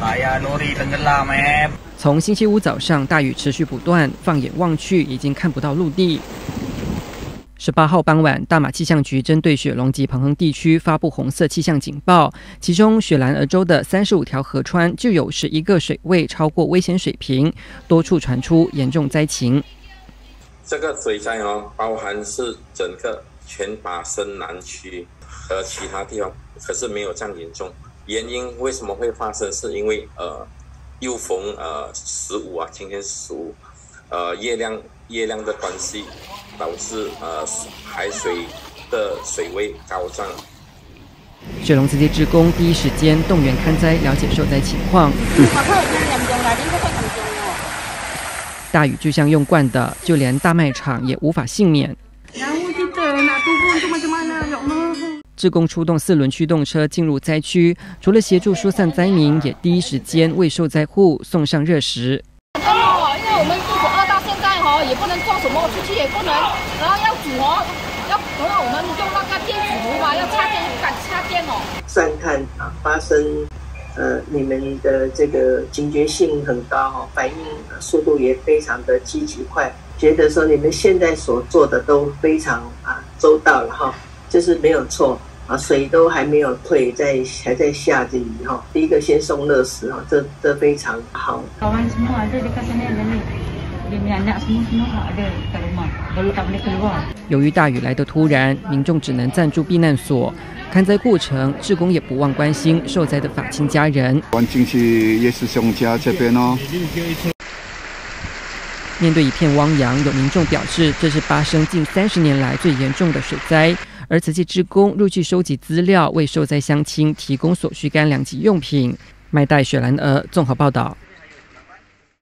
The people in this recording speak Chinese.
从星期五早上大雨持续不断，放眼望去已经看不到陆地。18号傍晚，大马气象局针对雪隆及彭亨地区发布红色气象警报，其中雪兰莪州的35条河川就有11个水位超过危险水平，多处传出严重灾情。 这个水灾包含是整个全巴生南区和其他地方，可是没有这样严重。原因为什么会发生？是因为又逢15啊，今天15，月亮的关系，导致海水的水位高涨。 雪隆这些志工第一时间动员勘灾，了解受灾情况。大雨就像用惯的，就连大卖场也无法幸免。志工出动4轮驱动车进入灾区，除了协助疏散灾民，也第一时间为受灾户送上热食。 因为我们肚子饿到现在也不能做什么，出去也不能，然后要煮我们用那个电子炉嘛，要插电不敢插电善看发生你们的这个警觉性很高反应速度也非常的积极快，觉得说你们现在所做的都非常周到了就是没有错水都还没有退，还在下着雨第一个先送热食这非常好。 由于大雨来得突然，民众只能暂住避难所。勘灾过程，志工也不忘关心受灾的法亲家人。 环境是也是兄家这边面对一片汪洋，有民众表示，这是发生近30年来最严重的水灾。而慈济志工陆续收集资料，为受灾乡亲提供所需干粮及用品。麦代雪兰莪综合报道。